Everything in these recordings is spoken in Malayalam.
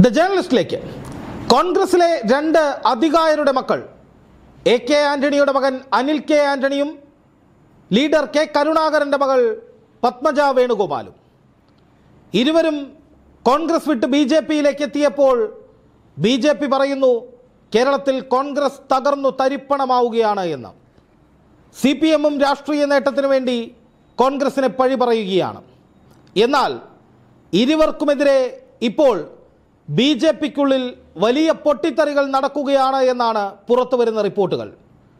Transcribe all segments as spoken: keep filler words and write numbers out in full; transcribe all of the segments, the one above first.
ദ ജേർണലിസ്റ്റിലേക്ക് കോൺഗ്രസിലെ രണ്ട് അധികായരുടെ മക്കൾ എ കെ ആന്റണിയുടെ മകൻ അനിൽ കെ ആന്റണിയും ലീഡർ കെ കരുണാകരൻ്റെ മകൾ പത്മജ വേണുഗോപാലും ഇരുവരും കോൺഗ്രസ് വിട്ട് ബി ജെ പിയിലേക്ക് എത്തിയപ്പോൾ ബി ജെ പി പറയുന്നു കേരളത്തിൽ കോൺഗ്രസ് തകർന്നു തരിപ്പണമാവുകയാണ് എന്ന്. സി പി എമ്മും രാഷ്ട്രീയ നേട്ടത്തിന് വേണ്ടി കോൺഗ്രസിനെ പഴി പറയുകയാണ്. എന്നാൽ ഇരുവർക്കുമെതിരെ ഇപ്പോൾ ബി ജെ പിക്കുള്ളിൽ വലിയ പൊട്ടിത്തെറികൾ നടക്കുകയാണ് എന്നാണ് പുറത്തു വരുന്ന റിപ്പോർട്ടുകൾ.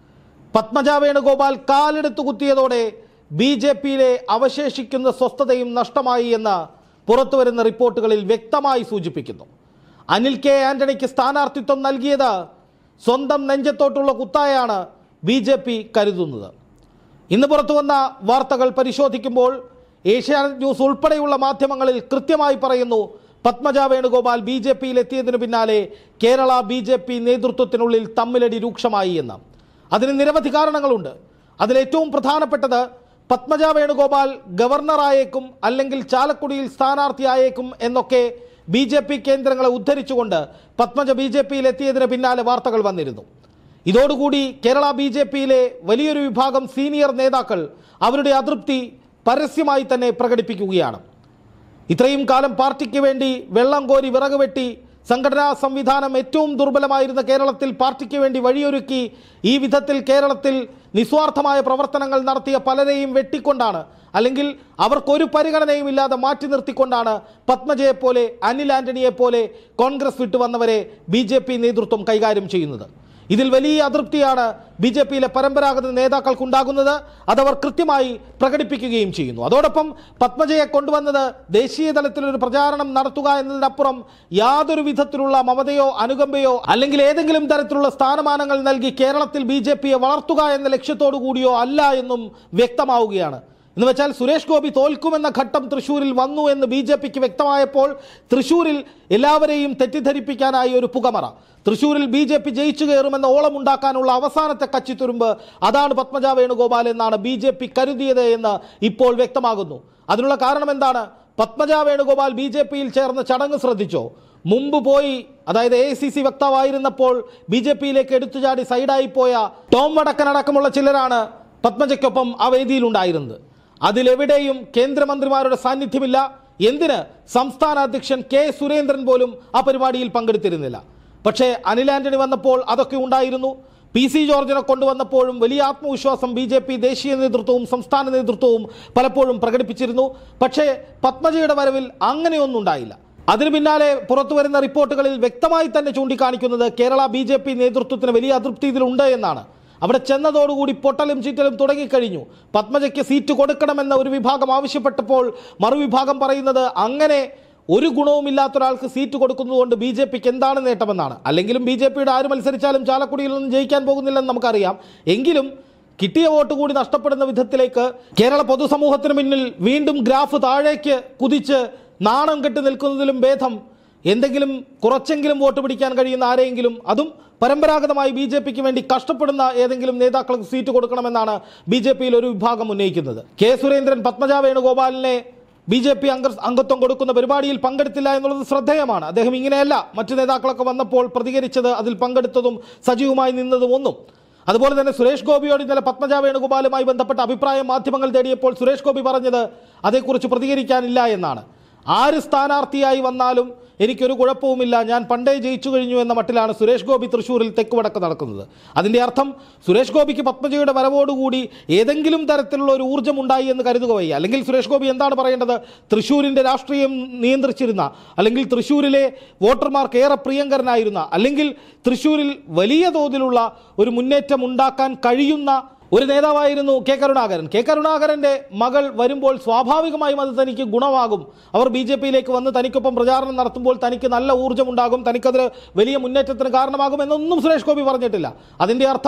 പത്മജ വേണുഗോപാൽ കാലെടുത്തു കുത്തിയതോടെ ബി ജെ പിയിലെ അവശേഷിക്കുന്ന സ്വസ്ഥതയും നഷ്ടമായി എന്ന് പുറത്തു വരുന്ന റിപ്പോർട്ടുകളിൽ വ്യക്തമായി സൂചിപ്പിക്കുന്നു. അനിൽ കെ ആന്റണിക്ക് സ്ഥാനാർത്ഥിത്വം നൽകിയത് സ്വന്തം നെഞ്ചത്തോട്ടുള്ള കുത്തായാണ് ബി ജെ പി കരുതുന്നത്. ഇന്ന് പുറത്തു വന്ന വാർത്തകൾ പരിശോധിക്കുമ്പോൾ ഏഷ്യാനെറ്റ് ന്യൂസ് ഉൾപ്പെടെയുള്ള മാധ്യമങ്ങളിൽ കൃത്യമായി പറയുന്നു പത്മജ വേണുഗോപാൽ ബി ജെ പിയിൽ എത്തിയതിനു പിന്നാലെ കേരള ബി ജെ പി നേതൃത്വത്തിനുള്ളിൽ തമ്മിലടി രൂക്ഷമായി എന്ന്. അതിന് നിരവധി കാരണങ്ങളുണ്ട്. അതിലേറ്റവും പ്രധാനപ്പെട്ടത് പത്മജ വേണുഗോപാൽ ഗവർണറായേക്കും അല്ലെങ്കിൽ ചാലക്കുടിയിൽ സ്ഥാനാർത്ഥിയായേക്കും എന്നൊക്കെ ബി ജെ പി കേന്ദ്രങ്ങളെ ഉദ്ധരിച്ചുകൊണ്ട് പത്മജ ബി ജെ പിയിൽ എത്തിയതിന് പിന്നാലെ വാർത്തകൾ വന്നിരുന്നു. ഇതോടുകൂടി കേരള ബി ജെ പിയിലെ വലിയൊരു വിഭാഗം സീനിയർ നേതാക്കൾ അവരുടെ അതൃപ്തി പരസ്യമായി തന്നെ പ്രകടിപ്പിക്കുകയാണ്. ഇത്രയും കാലം പാർട്ടിക്ക് വേണ്ടി വെള്ളം കോരി വിറക് വെട്ടി സംഘടനാ സംവിധാനം ഏറ്റവും ദുർബലമായിരുന്ന കേരളത്തിൽ പാർട്ടിക്ക് വേണ്ടി വഴിയൊരുക്കി ഈ വിധത്തിൽ കേരളത്തിൽ നിസ്വാർത്ഥമായ പ്രവർത്തനങ്ങൾ നടത്തിയ പലരെയും വെട്ടിക്കൊണ്ടാണ് അല്ലെങ്കിൽ അവർക്കൊരു പരിഗണനയും ഇല്ലാതെ മാറ്റി നിർത്തിക്കൊണ്ടാണ് പത്മജയെപ്പോലെ അനിൽ ആന്റണിയെപ്പോലെ കോൺഗ്രസ് വിട്ടു വന്നവരെ ബി ജെ പി നേതൃത്വം കൈകാര്യം ചെയ്യുന്നത്. ഇതിൽ വലിയ അതൃപ്തിയാണ് ബി ജെ പിയിലെ പരമ്പരാഗത നേതാക്കൾക്കുണ്ടാകുന്നത്. അതവർ കൃത്യമായി പ്രകടിപ്പിക്കുകയും ചെയ്യുന്നു. അതോടൊപ്പം പത്മജയെ കൊണ്ടുവന്നത് ദേശീയ തലത്തിലൊരു പ്രചാരണം നടത്തുക എന്നതിനപ്പുറം യാതൊരു വിധത്തിലുള്ള മമതയോ അനുകമ്പയോ അല്ലെങ്കിൽ ഏതെങ്കിലും തരത്തിലുള്ള സ്ഥാനമാനങ്ങൾ നൽകി കേരളത്തിൽ ബി ജെ പിയെ വളർത്തുക എന്ന ലക്ഷ്യത്തോടു കൂടിയോ അല്ല എന്നും വ്യക്തമാവുകയാണ്. എന്ന് വെച്ചാൽ സുരേഷ് ഗോപി തോൽക്കുമെന്ന ഘട്ടം തൃശ്ശൂരിൽ വന്നു എന്ന് ബി ജെ പിക്ക് വ്യക്തമായപ്പോൾ തൃശ്ശൂരിൽ എല്ലാവരെയും തെറ്റിദ്ധരിപ്പിക്കാനായി ഒരു പുകമറ, തൃശ്ശൂരിൽ ബി ജെ പി ജയിച്ചു കയറുമെന്ന ഓളമുണ്ടാക്കാനുള്ള അവസാനത്തെ കച്ചിത്തുരുമ്പ് അതാണ് പത്മജ വേണുഗോപാൽ എന്നാണ് ബി ജെ പി കരുതിയത് എന്ന് ഇപ്പോൾ വ്യക്തമാകുന്നു. അതിനുള്ള കാരണം എന്താണ്? പത്മജ വേണുഗോപാൽ ബി ജെ പിയിൽ ചേർന്ന ചടങ്ങ് ശ്രദ്ധിച്ചോ? മുമ്പ് പോയി, അതായത് എ ഐ സി സി വക്താവായിരുന്നപ്പോൾ ബി ജെ പിയിലേക്ക് എടുത്തുചാടി സൈഡായി പോയ ടോം വടക്കനടക്കമുള്ള ചിലരാണ് പത്മജയ്ക്കൊപ്പം ആ വേദിയിലുണ്ടായിരുന്നത്. അതിലെവിടെയും കേന്ദ്രമന്ത്രിമാരുടെ സാന്നിധ്യമില്ല. എന്തിന്? സംസ്ഥാന അധ്യക്ഷൻ കെ സുരേന്ദ്രൻ പോലും ആ പരിപാടിയിൽ പങ്കെടുത്തിരുന്നില്ല. പക്ഷേ അനിൽ ആന്റണി വന്നപ്പോൾ അതൊക്കെ ഉണ്ടായിരുന്നു. പി സി ജോർജിനെ കൊണ്ടുവന്നപ്പോഴും വലിയ ആത്മവിശ്വാസം ബി ജെ പി ദേശീയ നേതൃത്വവും സംസ്ഥാന നേതൃത്വവും പലപ്പോഴും പ്രകടിപ്പിച്ചിരുന്നു. പക്ഷേ പത്മജയുടെ വരവിൽ അങ്ങനെയൊന്നും ഉണ്ടായില്ല. അതിനു പിന്നാലെ പുറത്തു വരുന്ന റിപ്പോർട്ടുകളിൽ വ്യക്തമായി തന്നെ ചൂണ്ടിക്കാണിക്കുന്നത് കേരള ബി ജെ പി നേതൃത്വത്തിന് വലിയ അതൃപ്തി ഇതിലുണ്ട് എന്നാണ്. അവിടെ ചെന്നതോടുകൂടി പൊട്ടലും ചീറ്റലും തുടങ്ങിക്കഴിഞ്ഞു. പത്മജയ്ക്ക് സീറ്റ് കൊടുക്കണമെന്ന ഒരു വിഭാഗം ആവശ്യപ്പെട്ടപ്പോൾ മറുവിഭാഗം പറയുന്നത് അങ്ങനെ ഒരു ഗുണവുമില്ലാത്ത ഒരാൾക്ക് സീറ്റ് കൊടുക്കുന്നതുകൊണ്ട് ബി ജെ പിക്ക് എന്താണ് നേട്ടമെന്നാണ്. അല്ലെങ്കിലും ബി ജെ പിയുടെ ആര് മത്സരിച്ചാലും ചാലക്കുടിയിൽ നിന്നും ജയിക്കാൻ പോകുന്നില്ലെന്ന് നമുക്കറിയാം. എങ്കിലും കിട്ടിയ വോട്ട് കൂടി നഷ്ടപ്പെടുന്ന വിധത്തിലേക്ക് കേരള പൊതുസമൂഹത്തിന് മുന്നിൽ വീണ്ടും ഗ്രാഫ് താഴേക്ക് കുതിച്ച് നാണം കെട്ടി നിൽക്കുന്നതിലും ഭേദം എന്തെങ്കിലും കുറച്ചെങ്കിലും വോട്ട് പിടിക്കാൻ കഴിയുന്ന ആരെങ്കിലും, അതും പരമ്പരാഗതമായി ബി ജെ പിക്ക് വേണ്ടി കഷ്ടപ്പെടുന്ന ഏതെങ്കിലും നേതാക്കൾക്ക് സീറ്റ് കൊടുക്കണമെന്നാണ് ബി ജെ പിയിൽ ഒരു വിഭാഗം ഉന്നയിക്കുന്നത്. കെ സുരേന്ദ്രൻ പത്മജ വേണുഗോപാലിനെ ബി ജെ പി അംഗ അംഗത്വം കൊടുക്കുന്ന പരിപാടിയിൽ പങ്കെടുത്തില്ല എന്നുള്ളത് ശ്രദ്ധേയമാണ്. അദ്ദേഹം ഇങ്ങനെയല്ല മറ്റു നേതാക്കളൊക്കെ വന്നപ്പോൾ പ്രതികരിച്ചത്, അതിൽ പങ്കെടുത്തതും സജീവമായി നിന്നതും ഒന്നും. അതുപോലെ തന്നെ സുരേഷ് ഗോപിയോട് ഇന്നലെ പത്മജ വേണുഗോപാലുമായി ബന്ധപ്പെട്ട അഭിപ്രായം മാധ്യമങ്ങൾ തേടിയപ്പോൾ സുരേഷ് ഗോപി പറഞ്ഞത് അതേക്കുറിച്ച് പ്രതികരിക്കാനില്ല എന്നാണ്. ആര് സ്ഥാനാർത്ഥിയായി വന്നാലും എനിക്കൊരു കുഴപ്പവുമില്ല, ഞാൻ പണ്ടേ ജയിച്ചു കഴിഞ്ഞു എന്ന മട്ടിലാണ് സുരേഷ് ഗോപി തൃശ്ശൂരിൽ തെക്കുവടക്ക് നടക്കുന്നത്. അതിൻ്റെ അർത്ഥം സുരേഷ് ഗോപിക്ക് പത്മജയുടെ വരവോടുകൂടി ഏതെങ്കിലും തരത്തിലുള്ള ഒരു ഊർജ്ജം ഉണ്ടായി എന്ന് കരുതുക വയ്യ. അല്ലെങ്കിൽ സുരേഷ് ഗോപി എന്താണ് പറയേണ്ടത്? തൃശ്ശൂരിൻ്റെ രാഷ്ട്രീയം നിയന്ത്രിച്ചിരുന്ന, അല്ലെങ്കിൽ തൃശ്ശൂരിലെ വോട്ടർമാർക്ക് ഏറെ പ്രിയങ്കരനായിരുന്ന, അല്ലെങ്കിൽ തൃശ്ശൂരിൽ വലിയ തോതിലുള്ള ഒരു മുന്നേറ്റം ഉണ്ടാക്കാൻ കഴിയുന്ന ഒരു നേതാവായിരുന്നു കെ കരുണാകരൻ. കെ കരുണാകരൻ്റെ മകൾ വരുമ്പോൾ സ്വാഭാവികമായും അത് തനിക്ക് ഗുണമാകും. അവർ ബി ജെ പിയിലേക്ക് വന്ന് തനിക്കൊപ്പം പ്രചാരണം നടത്തുമ്പോൾ തനിക്ക് നല്ല ഊർജ്ജമുണ്ടാകും, തനിക്കതിൽ വലിയ മുന്നേറ്റത്തിന് കാരണമാകും എന്നൊന്നും സുരേഷ് ഗോപി പറഞ്ഞിട്ടില്ല. അതിൻ്റെ അർത്ഥം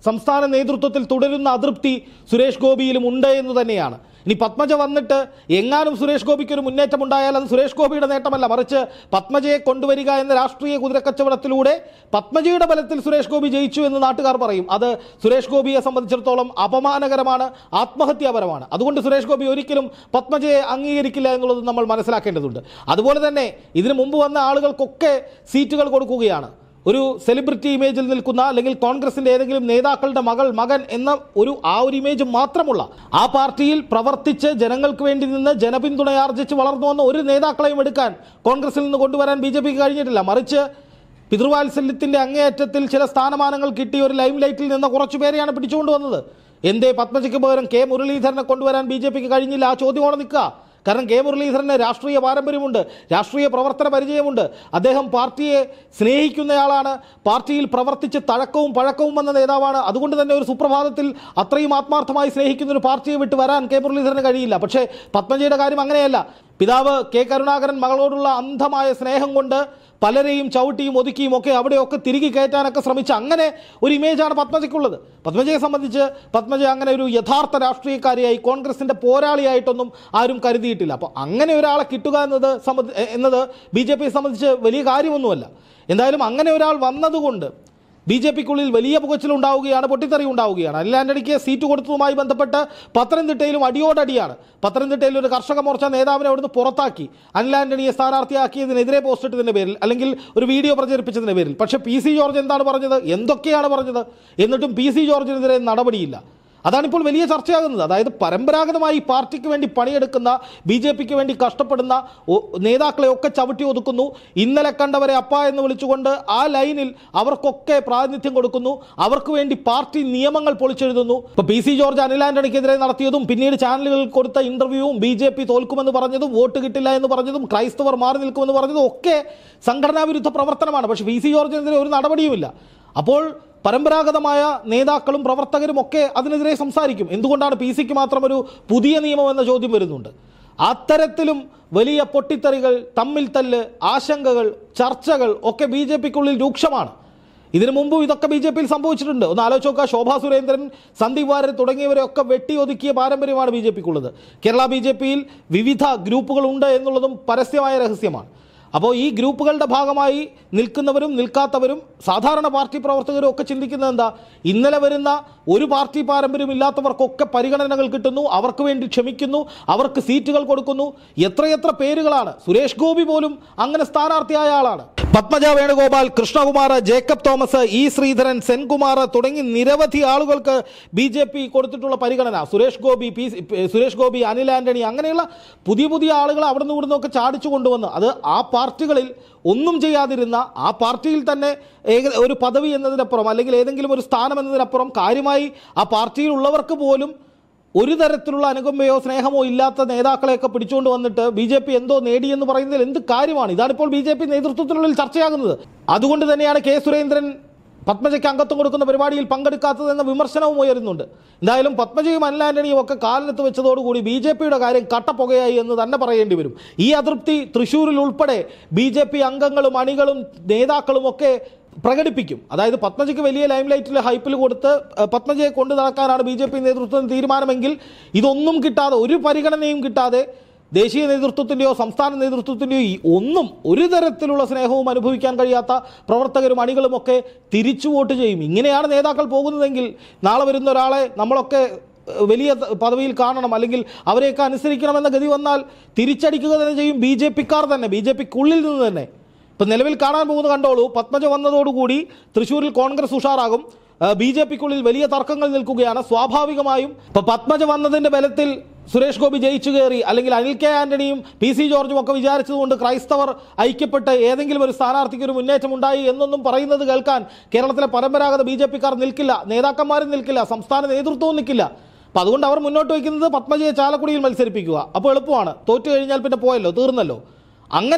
സംസ്ഥാന നേതൃത്വത്തിൽ തുടരുന്ന അതൃപ്തി സുരേഷ് ഗോപിയിലും ഉണ്ട് എന്ന് തന്നെയാണ്. ഇനി പത്മജ വന്നിട്ട് എങ്ങാനും സുരേഷ് ഗോപിക്ക് ഒരു മുന്നേറ്റം ഉണ്ടായാൽ അത് സുരേഷ് ഗോപിയുടെ നേട്ടമല്ല, മറിച്ച് പത്മജയെ കൊണ്ടുവരിക എന്ന രാഷ്ട്രീയ കുതിരക്കച്ചവടത്തിലൂടെ പത്മജയുടെ ബലത്തിൽ സുരേഷ് ഗോപി ജയിച്ചു എന്ന് നാട്ടുകാർ പറയും. അത് സുരേഷ് ഗോപിയെ സംബന്ധിച്ചിടത്തോളം അപമാനകരമാണ്, ആത്മഹത്യാപരമാണ്. അതുകൊണ്ട് സുരേഷ് ഗോപി ഒരിക്കലും പത്മജയെ അംഗീകരിക്കില്ല എന്നുള്ളത് നമ്മൾ മനസ്സിലാക്കേണ്ടതുണ്ട്. അതുപോലെ തന്നെ ഇതിനു മുമ്പ് വന്ന ആളുകൾക്കൊക്കെ സീറ്റുകൾ കൊടുക്കുകയാണ്. ഒരു സെലിബ്രിറ്റി ഇമേജിൽ നിൽക്കുന്ന അല്ലെങ്കിൽ കോൺഗ്രസിൻ്റെ ഏതെങ്കിലും നേതാക്കളുടെ മകൾ മകൻ എന്ന ഒരു ആ ഒരു ഇമേജ് മാത്രമുള്ള ആ പാർട്ടിയിൽ പ്രവർത്തിച്ച് ജനങ്ങൾക്ക് വേണ്ടി നിന്ന് ജനപിന്തുണയാർജിച്ച് വളർന്നു വന്ന ഒരു നേതാക്കളെയും എടുക്കാൻ കോൺഗ്രസിൽ നിന്ന് കൊണ്ടുവരാൻ ബി ജെ പിക്ക് കഴിഞ്ഞിട്ടില്ല. മറിച്ച് പിതൃവാത്സല്യത്തിൻ്റെ അങ്ങേയറ്റത്തിൽ ചില സ്ഥാനമാനങ്ങൾ കിട്ടിയ ഒരു ലൈം ലൈറ്റിൽ നിന്ന് കുറച്ചു പേരെയാണ് പിടിച്ചുകൊണ്ടുവന്നത്. എന്തേ പത്മജയ്ക്ക് പകരം കെ മുരളീധരനെ കൊണ്ടുവരാൻ ബി ജെ പിക്ക് കഴിഞ്ഞില്ല? ആ ചോദ്യമോടെ നിൽക്കുക. കാരണം കെ മുരളീധരന് രാഷ്ട്രീയ പാരമ്പര്യമുണ്ട്, രാഷ്ട്രീയ പ്രവർത്തന പരിചയമുണ്ട്. അദ്ദേഹം പാർട്ടിയെ സ്നേഹിക്കുന്നയാളാണ്, പാർട്ടിയിൽ പ്രവർത്തിച്ച് തഴക്കവും പഴക്കവും വന്ന നേതാവാണ്. അതുകൊണ്ട് തന്നെ ഒരു സുപ്രഭാതത്തിൽ അത്രയും ആത്മാർത്ഥമായി സ്നേഹിക്കുന്ന ഒരു പാർട്ടിയെ വിട്ട് വരാൻ കെ മുരളീധരന് കഴിയില്ല. പക്ഷേ പത്മജയുടെ കാര്യം അങ്ങനെയല്ല. പിതാവ് കെ കരുണാകരൻ മകളോടുള്ള അന്ധമായ സ്നേഹം കൊണ്ട് പലരെയും ചവിട്ടിയും ഒതുക്കിയും ഒക്കെ അവിടെയൊക്കെ തിരികെ കയറ്റാനൊക്കെ ശ്രമിച്ച അങ്ങനെ ഒരു ഇമേജാണ് പത്മജയ്ക്കുള്ളത്. പത്മജയെ സംബന്ധിച്ച് പത്മജ അങ്ങനെ ഒരു യഥാർത്ഥ രാഷ്ട്രീയക്കാരിയായി കോൺഗ്രസിൻ്റെ പോരാളിയായിട്ടൊന്നും ആരും കരുതിയിട്ടില്ല. അപ്പോൾ അങ്ങനെ ഒരാളെ കിട്ടുക എന്നത് എന്നത് ബി ജെ പിയെ സംബന്ധിച്ച് വലിയ കാര്യമൊന്നുമല്ല. എന്തായാലും അങ്ങനെ ഒരാൾ വന്നതുകൊണ്ട് ബി ജെ പിക്കുള്ളിൽ വലിയ പുകച്ചിലുണ്ടാവുകയാണ്, പൊട്ടിത്തെറി ഉണ്ടാവുകയാണ്. അനിൽ ആന്റണിക്ക് സീറ്റ് കൊടുത്തതുമായി ബന്ധപ്പെട്ട് പത്തനംതിട്ടയിലും അടിയോടടിയാണ്. പത്തനംതിട്ടയിൽ ഒരു കർഷക മോർച്ച നേതാവിനെ അവിടുന്ന് പുറത്താക്കി അനിൽ ആന്റണിയെ സ്ഥാനാർത്ഥിയാക്കിയതിനെതിരെ പോസ്റ്റ് ഇട്ടതിൻ്റെ പേരിൽ അല്ലെങ്കിൽ ഒരു വീഡിയോ പ്രചരിപ്പിച്ചതിൻ്റെ പേരിൽ. പക്ഷേ പി സി ജോർജ് എന്താണ് പറഞ്ഞത്? എന്തൊക്കെയാണ് പറഞ്ഞത്? എന്നിട്ടും പി സി ജോർജിനെതിരെ നടപടിയില്ല. അതാണിപ്പോൾ വലിയ ചർച്ചയാകുന്നത്. അതായത് പരമ്പരാഗതമായി പാർട്ടിക്ക് വേണ്ടി പണിയെടുക്കുന്ന ബി ജെ പിക്ക് വേണ്ടി കഷ്ടപ്പെടുന്ന നേതാക്കളെയൊക്കെ ചവിട്ടി ഒതുക്കുന്നു. ഇന്നലെ കണ്ടവരെ അപ്പ എന്ന് വിളിച്ചുകൊണ്ട് ആ ലൈനിൽ അവർക്കൊക്കെ പ്രാതിനിധ്യം കൊടുക്കുന്നു. അവർക്ക് വേണ്ടി പാർട്ടി നിയമങ്ങൾ പൊളിച്ചെഴുതുന്നു. ഇപ്പോൾ പി സി ജോർജ് അനിൽ ആന്റണിക്കെതിരെ നടത്തിയതും പിന്നീട് ചാനലുകളിൽ കൊടുത്ത ഇന്റർവ്യൂവും ബി ജെ പി തോൽക്കുമെന്ന് പറഞ്ഞതും വോട്ട് കിട്ടില്ല എന്ന് പറഞ്ഞതും ക്രൈസ്തവർ മാറി നിൽക്കുമെന്ന് പറഞ്ഞതും ഒക്കെ സംഘടനാ വിരുദ്ധ പ്രവർത്തനമാണ്. പക്ഷേ പി സി ജോർജിനെതിരെ ഒരു നടപടിയുമില്ല. അപ്പോൾ പരമ്പരാഗതമായ നേതാക്കളും പ്രവർത്തകരും ഒക്കെ അതിനെതിരെ സംസാരിക്കും. എന്തുകൊണ്ടാണ് പി സിക്ക് മാത്രം ഒരു പുതിയ നിയമം എന്ന ചോദ്യം വരുന്നുണ്ട്. അത്തരത്തിലും വലിയ പൊട്ടിത്തെറികൾ, തമ്മിൽ തല്ല്, ആശങ്കകൾ, ചർച്ചകൾ ഒക്കെ ബി ജെ പിക്കുള്ളിൽ രൂക്ഷമാണ്. ഇതിനു മുമ്പും ഇതൊക്കെ ബി ജെ പിയിൽ സംഭവിച്ചിട്ടുണ്ട്. ഒന്ന് ആലോചിച്ച് നോക്കുക. ശോഭാ സുരേന്ദ്രൻ, സന്ദീപ് വാര്യർ തുടങ്ങിയവരെയൊക്കെ വെട്ടിയൊതുക്കിയ പാരമ്പര്യമാണ് ബി ജെ പിക്കുള്ളത്. കേരള ബി ജെ പിയിൽ വിവിധ ഗ്രൂപ്പുകളുണ്ട് എന്നുള്ളതും പരസ്യമായ രഹസ്യമാണ്. അപ്പോൾ ഈ ഗ്രൂപ്പുകളുടെ ഭാഗമായി നിൽക്കുന്നവരും നിൽക്കാത്തവരും സാധാരണ പാർട്ടി പ്രവർത്തകരും ഒക്കെ ചിന്തിക്കുന്നത് എന്താ? ഇന്നലെ വരുന്ന ഒരു പാർട്ടി പാരമ്പര്യം ഇല്ലാത്തവർക്കൊക്കെ പരിഗണനകൾ കിട്ടുന്നു, അവർക്ക് വേണ്ടി ക്ഷമിക്കുന്നു, അവർക്ക് സീറ്റുകൾ കൊടുക്കുന്നു. എത്രയെത്ര പേരുകളാണ്! സുരേഷ് ഗോപി പോലും അങ്ങനെ സ്ഥാനാർത്ഥിയായ ആളാണ്. പത്മജ വേണുഗോപാൽ, കൃഷ്ണകുമാർ, ജേക്കബ് തോമസ്, ഇ ശ്രീധരൻ, സെൻകുമാർ തുടങ്ങി നിരവധി ആളുകൾക്ക് ബി ജെ പി കൊടുത്തിട്ടുള്ള പരിഗണന, സുരേഷ് ഗോപി, പി സുരേഷ് ഗോപി, അനിൽ ആന്റണി, അങ്ങനെയുള്ള പുതിയ പുതിയ ആളുകൾ അവിടെ നിന്ന് ഇവിടുന്നൊക്കെ ചാടിച്ചു കൊണ്ടുവന്ന് അത് ആ പാർട്ടികളിൽ ഒന്നും ചെയ്യാതിരുന്ന ആ പാർട്ടിയിൽ തന്നെ ഏക ഒരു പദവി എന്നതിനപ്പുറം അല്ലെങ്കിൽ ഏതെങ്കിലും ഒരു സ്ഥാനം എന്നതിനപ്പുറം കാര്യമായി ആ പാർട്ടിയിലുള്ളവർക്ക് പോലും ഒരു തരത്തിലുള്ള അനുകമ്പയോ സ്നേഹമോ ഇല്ലാത്ത നേതാക്കളെയൊക്കെ പിടിച്ചുകൊണ്ട് വന്നിട്ട് ബി ജെ പി എന്തോ നേടിയെന്ന് പറയുന്നതിൽ എന്ത് കാര്യമാണ്? ഇതാണിപ്പോൾ ബി ജെ പി നേതൃത്വത്തിനുള്ളിൽ ചർച്ചയാകുന്നത്. അതുകൊണ്ട് തന്നെയാണ് കെ സുരേന്ദ്രൻ പത്മജയ്ക്ക് അംഗത്വം കൊടുക്കുന്ന പരിപാടിയിൽ പങ്കെടുക്കാത്തതെന്ന വിമർശനവും ഉയരുന്നുണ്ട്. എന്തായാലും പത്മജയും അനിൽ ആന്റണിയും ഒക്കെ കാലിനത്ത് വെച്ചതോടുകൂടി ബി ജെ പിയുടെ കാര്യം കട്ടപ്പുകയായി എന്ന് തന്നെ പറയേണ്ടി വരും. ഈ അതൃപ്തി തൃശ്ശൂരിൽ ഉൾപ്പെടെ ബി ജെ പി അംഗങ്ങളും അണികളും നേതാക്കളും ഒക്കെ പ്രകടിപ്പിക്കും. അതായത് പത്മജയ്ക്ക് വലിയ ലൈം ലൈറ്റിൽ ഹൈപ്പിൽ കൊടുത്ത് പത്മജയെ കൊണ്ടു നടക്കാനാണ് ബി ജെ പി നേതൃത്വത്തിന് തീരുമാനമെങ്കിൽ ഇതൊന്നും കിട്ടാതെ, ഒരു പരിഗണനയും കിട്ടാതെ ദേശീയ നേതൃത്വത്തിൻ്റെയോ സംസ്ഥാന നേതൃത്വത്തിൻ്റെയോ ഒന്നും ഒരു തരത്തിലുള്ള സ്നേഹവും അനുഭവിക്കാൻ കഴിയാത്ത പ്രവർത്തകരും അണികളും ഒക്കെ തിരിച്ചു വോട്ട് ചെയ്യും. ഇങ്ങനെയാണ് നേതാക്കൾ പോകുന്നതെങ്കിൽ നാളെ വരുന്ന ഒരാളെ നമ്മളൊക്കെ വലിയ പദവിയിൽ കാണണം അല്ലെങ്കിൽ അവരെയൊക്കെ അനുസരിക്കണമെന്ന ഗതി വന്നാൽ തിരിച്ചടിക്കുക തന്നെ ചെയ്യും ബി ജെ പിക്കാർ തന്നെ, ബി ജെ പിക്കുള്ളിൽ നിന്ന് തന്നെ. ഇപ്പം നിലവിൽ കാണാൻ പോകുന്ന കണ്ടോളൂ. പത്മജ വന്നതോടുകൂടി തൃശ്ശൂരിൽ കോൺഗ്രസ് ഉഷാറാകും. ബി ജെ പിക്കുള്ളിൽ വലിയ തർക്കങ്ങൾ നിൽക്കുകയാണ്. സ്വാഭാവികമായും ഇപ്പം പത്മജ വന്നതിൻ്റെ ബലത്തിൽ സുരേഷ് ഗോപി ജയിച്ചു കയറി അല്ലെങ്കിൽ അനിൽ കെ ആന്റണിയും പി സി ജോർജും ഒക്കെ വിചാരിച്ചതുകൊണ്ട് ക്രൈസ്തവർ ഐക്യപ്പെട്ട് ഏതെങ്കിലും ഒരു സ്ഥാനാർത്ഥിക്ക് ഒരു മുന്നേറ്റം ഉണ്ടായി എന്നൊന്നും പറയുന്നത് കേൾക്കാൻ കേരളത്തിലെ പരമ്പരാഗത ബി ജെ പിക്കാർ നിൽക്കില്ല, നേതാക്കന്മാരും നിൽക്കില്ല, സംസ്ഥാന നേതൃത്വവും നിൽക്കില്ല. അപ്പം അതുകൊണ്ട് അവർ മുന്നോട്ട് വയ്ക്കുന്നത് പത്മജയെ ചാലക്കുടിയിൽ മത്സരിപ്പിക്കുക. അപ്പോൾ എളുപ്പമാണ്, തോറ്റു കഴിഞ്ഞാൽ പിന്നെ പോയല്ലോ, തീർന്നല്ലോ. അങ്ങനെ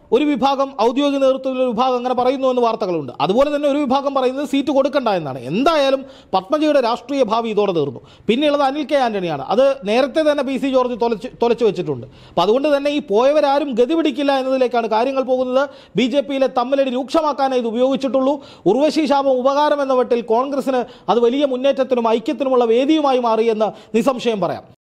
ഒരു വിഭാഗം ഔദ്യോഗിക നേതൃത്വത്തിലുള്ള വിഭാഗം അങ്ങനെ പറയുന്നു എന്ന് വാർത്തകളുണ്ട്. അതുപോലെ തന്നെ ഒരു വിഭാഗം പറയുന്നത് സീറ്റ് കൊടുക്കണ്ട എന്നാണ്. എന്തായാലും പത്മജയുടെ രാഷ്ട്രീയ ഭാവി ഇതോടെ തീർന്നു. പിന്നെയുള്ളത് അനിൽ കെ ആന്റണിയാണ്. അത് നേരത്തെ തന്നെ പി സി ജോർജ് തൊലച്ച് തൊലച്ചു വെച്ചിട്ടുണ്ട്. അപ്പം അതുകൊണ്ട് തന്നെ ഈ പോയവരാരും ഗതി പിടിക്കില്ല എന്നതിലേക്കാണ് കാര്യങ്ങൾ പോകുന്നത്. ബി ജെ പിയിലെ തമ്മിലടി രൂക്ഷമാക്കാനേ ഇത് ഉപയോഗിച്ചിട്ടുള്ളൂ. ഉർവശി ശാപം ഉപകാരം എന്ന വട്ടിൽ കോൺഗ്രസിന് അത് വലിയ മുന്നേറ്റത്തിനും ഐക്യത്തിനുമുള്ള വേദിയുമായി മാറിയെന്ന് നിസ്സംശയം പറയാം.